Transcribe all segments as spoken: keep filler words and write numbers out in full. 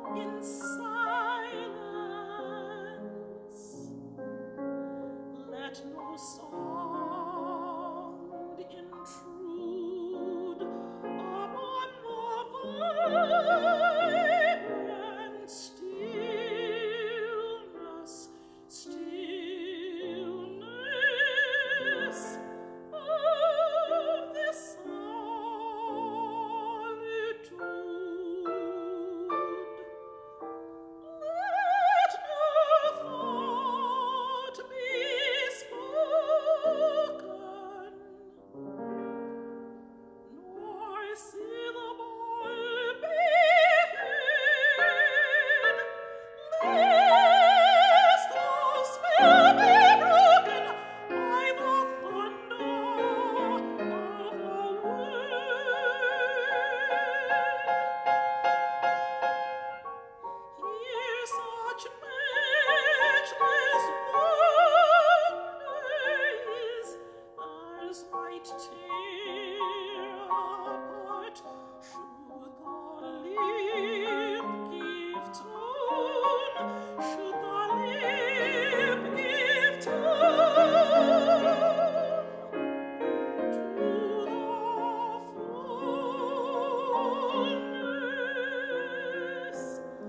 in silence. Let no sound intrude upon the vibrant stillness, stillness of this solitude. Let no thought be spoken, nor syllable be heard, lest the spell be broken by the thunder of the word. Hear such matchless wonders as might tear apart should the lip give tone, should the lip give tone to the fullness,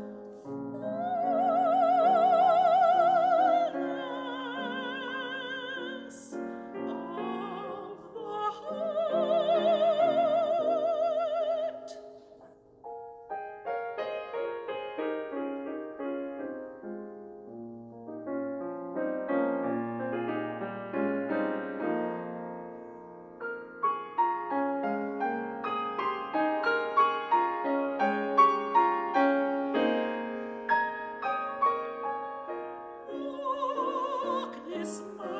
fullness of the heart. Look, this